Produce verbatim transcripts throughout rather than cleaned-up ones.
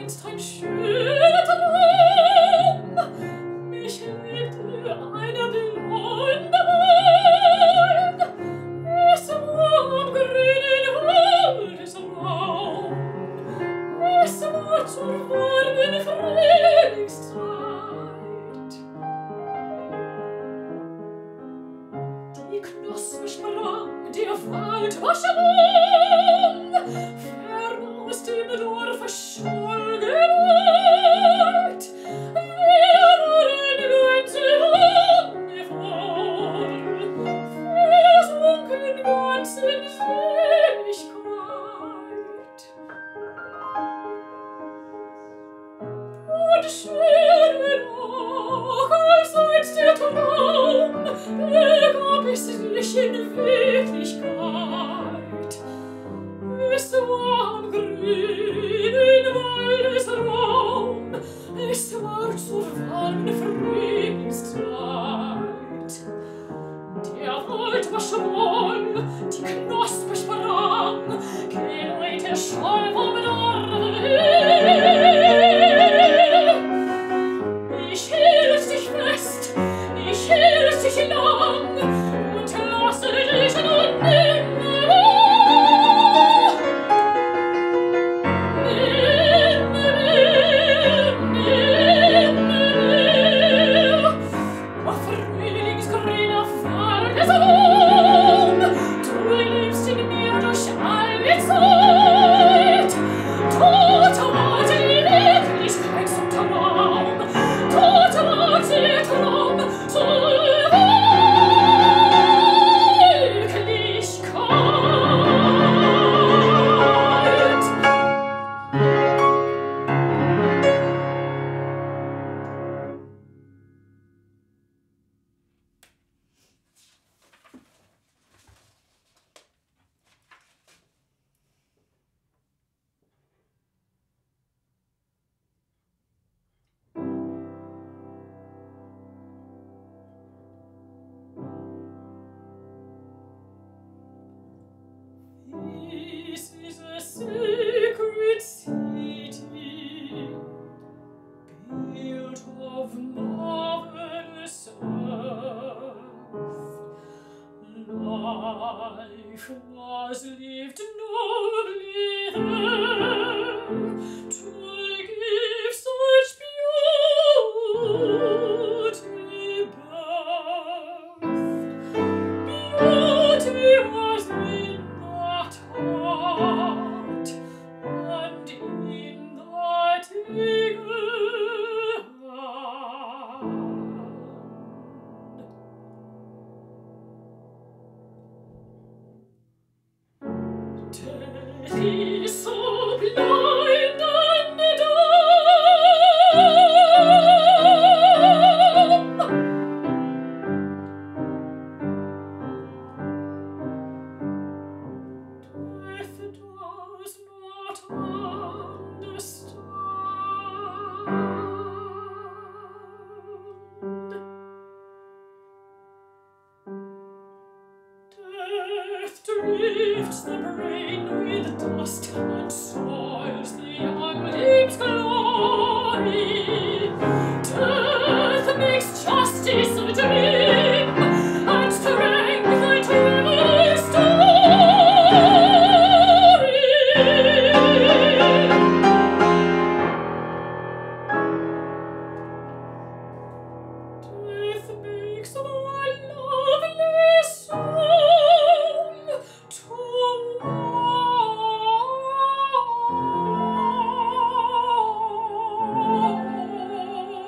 einst ein schöner Traum. Mich liebte eine blonde Wein. Es war am grünen Waldesraum. Es war zur warmen Frühlingszeit. Die Knospe sprang, der Wald war schwung, fern aus dem Dorfe scholl Gebet. Wir waren ganz wundervoll, versunken ganz in Seligkeit. Und schön auch als einst der Traum begab es sich in Wirklichkeit. Es war am grünen Waldesraum, es war zur warmen Frühlingszeit. Der Wald war schwoll, die Knospe sprang, geläute Schall vom Dorfe. Ich hielt dich fest, ich hielt dich lang und lasse dich nun nimmer. Nimmer, nimmer. O frühlingsgrüner Waldesraum, du liebst in mir durch alle Zeit. Tot war die Wirklichkeit zum Traum, tot war der Traum zur Wirklichkeit. This is a sacred city, built of marvelous earth. Life was lived nobly there, to give such beauty birth. Beauty was in that heart, and in that eager hand. Death is so blind and dumb. Death does not understand. Death drifts the brain with dust and soils the youngling's glory. Death makes justice a dream, and strength a true story. Death makes my lovely soul to walk.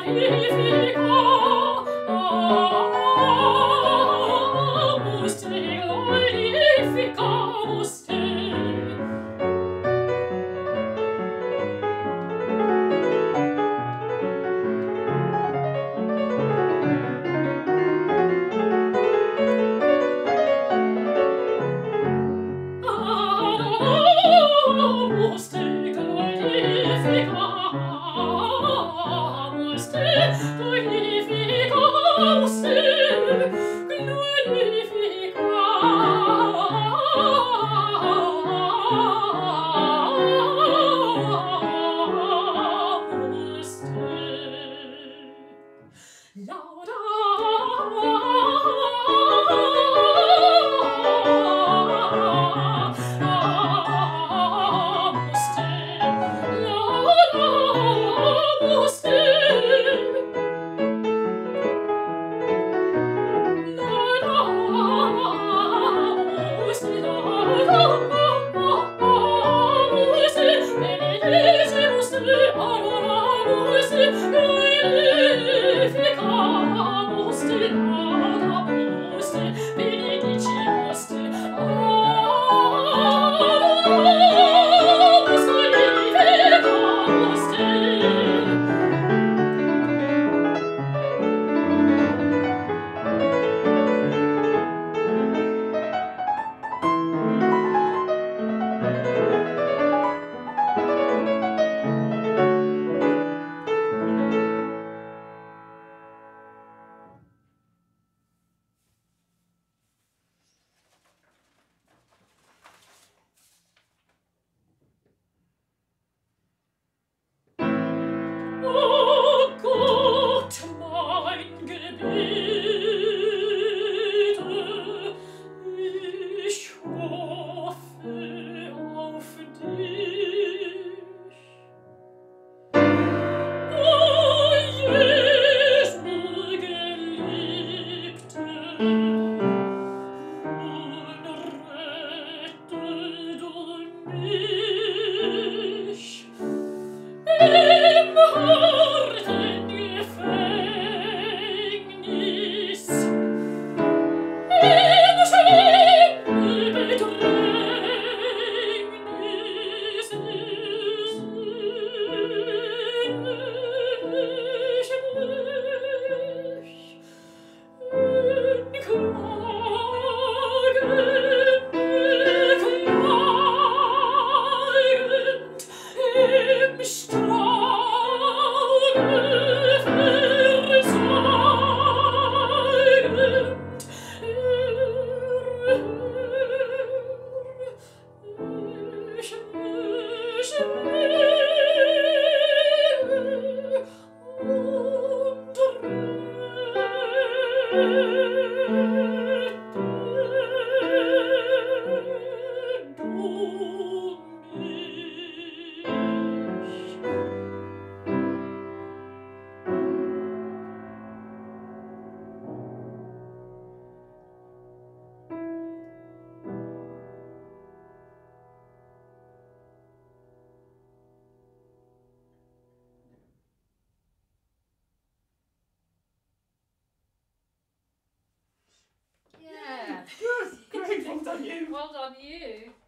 Well done, you.